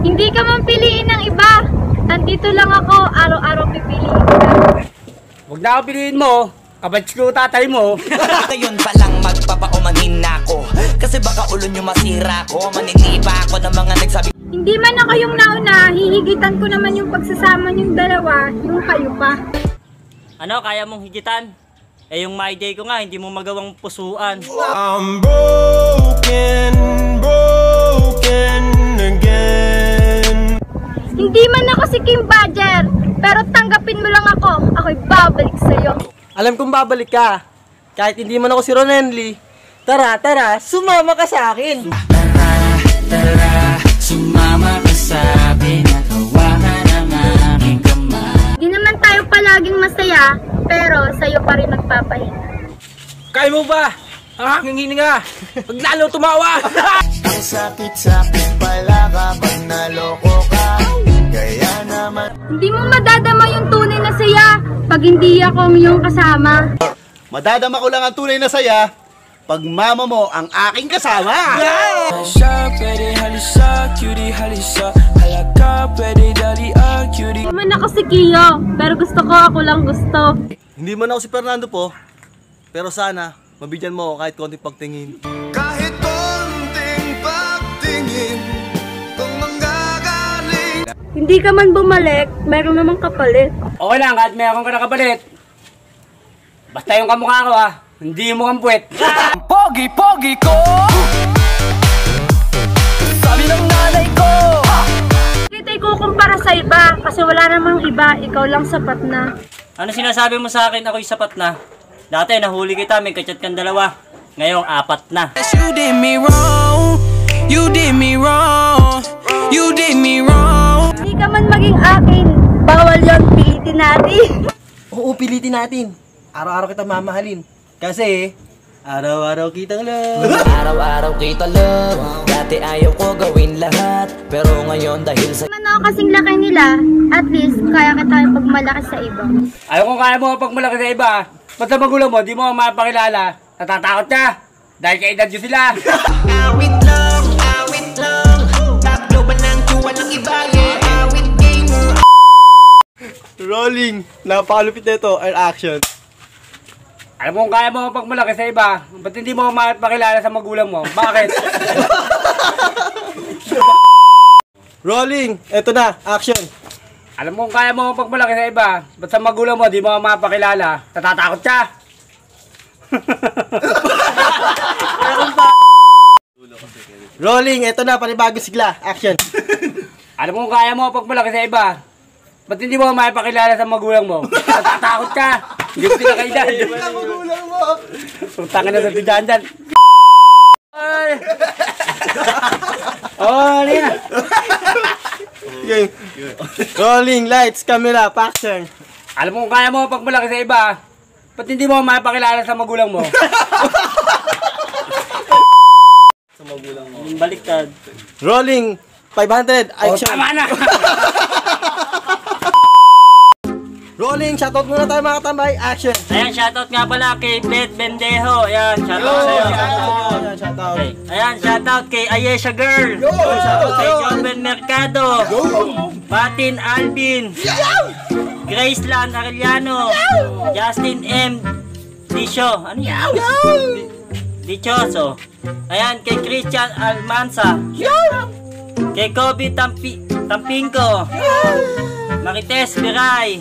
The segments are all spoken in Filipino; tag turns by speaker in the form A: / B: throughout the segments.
A: Hindi ka man piliin ng iba. Nandito lang ako, araw-araw pipiliin ka.
B: Huwag na ako piliin mo. Kabatch ko tatay mo.
C: Ngayon pa lang magpapaumanhin na ako. Kasi baka ulo nyo masira ko. Maninipa ako ng mga nagsabi.
A: Hindi man ako yung nauna, hihigitan ko naman yung pagsasama niyong dalawa, yung kayo pa.
B: Ano, kaya mong higitan? Eh yung my day ko nga, hindi mo magawang pusuan.
D: I'm broken again.
A: Hindi man ako si Kim Badger, pero tanggapin mo lang ako. Ako'y babalik sa'yo.
E: Alam kong babalik ka. Kahit hindi man ako si Ronenly. Tara, sumama ka sa akin.
C: Tara, sumama ka sa akin. Nakawahan ang aking kamay.
A: Di naman tayo palaging masaya, pero sa'yo pa rin nagpapahinga.
E: Kaya mo ba? Ang aking hininga. Pag lalo tumawa.
D: Ang sakit-sakit pala kapag naloko ka. Kaya naman
A: Hindi mo madadama yung tunay na saya pag hindi ako ang iyong kasama.
F: Madadama ko lang ang tunay na saya pag mama mo ang aking kasama.
A: Hindi man ako si Kiyo, pero gusto ko ako lang gusto.
E: Hindi man ako si Fernando po. Pero sana, mabigyan mo ako kahit konting pagtingin.
D: kahit konting pagtingin kung manggagaling.
A: Hindi ka man bumalik, meron namang kapalit.
B: Okay lang, kahit meron ka nakapalit. Basta yung kamukha ko hindi mo kang puwet.
C: Pogi-pogi ko. Sabi ng nanay ko.
A: Hindi tayo kukumpara sa iba, kasi wala namang iba, ikaw lang sapat na.
B: Ano sinasabi mo sa akin ako'y sapat na? Dati nahuli kita, may kachat kang dalawa. Ngayong 4 na.
C: You did me wrong. You did me wrong. You did me wrong.
A: Hindi ka man maging akin, bawal yon, pilitin natin.
E: Oo, pilitin natin. Araw-araw kita mamahalin. Kasi, araw-araw kitang love.
C: Araw-araw kita love. Dati ayaw ko gawin lahat. Pero ngayon dahil sa
A: Hindi man ako kasing laki nila, at least kaya kita yung pagmalaki sa iba.
B: Ayaw kung kaya mo pag malaki sa iba. Ba't sa magulang mo, di mo mapakilala. Natatakot ka. Dahil kay edad yun sila.
C: awit lang. Top global ng tuwan ng iba. Yeah, awit gamer.
E: Rolling. Napakalupit na ito. Air action.
B: Alam mo kung kaya mo pag malaki sa iba. Ba't hindi mo mapakilala sa magulang mo? Bakit?
E: Rolling. Ito na. Action.
B: Alam mo kung kaya mo pag malaki sa iba. Ba't sa magulang mo, di mo mapakilala. Natatakot ka.
E: Rolling. Ito na. Panibago sigla. Action.
B: Alam mo kung kaya mo pag malaki sa iba. Ba't hindi mo mapakilala sa magulang mo? Natatakot ka. Hindi ko sila kaedad.
E: Magulang mo.
B: Punta ka na sa tidahan dyan. Ay! Oh, ano yan?
E: Okay. Rolling. Lights. Camera. Action.
B: Alam mo kung kaya mo pag malaki sa iba. Ba't hindi mo mapakilala sa magulang mo?
E: Sa magulang mo.
B: Baliktad.
E: Rolling. 500. Action.
B: Tama na!
E: Rolling. Shoutout muna tayo mga tambay. Action.
B: Ayan, shoutout nga pala kay Beth Bendejo. Ayan, shoutout sa'yo.
E: Ayan, shoutout.
B: Okay. Ayan, shoutout kay Ayesha Girl.
E: Shoutout
B: Kay
E: sa'yo.
B: Joven Mercado. Patin Alvin. Graceland Arellano. Justin M. Dicho. Ano yan? Dichoso. Ayan, kay Christian Almanza. Kay Kobe Tampinko. Marites Biray.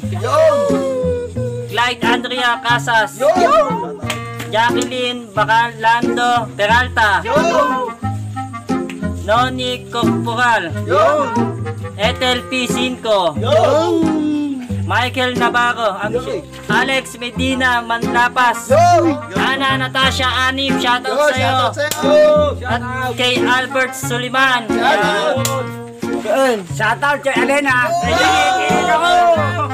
B: Clyde Andrea Casas. Jacqueline Bacalando Peralta. Noni Corporal. Ethel P. Cinco. Michael Navarro. Alex Medina Manlapas. Ana Natasha Anip. Shoutout sa'yo. At kay Albert Suliman. Shoutout kay Elena. Kay ako.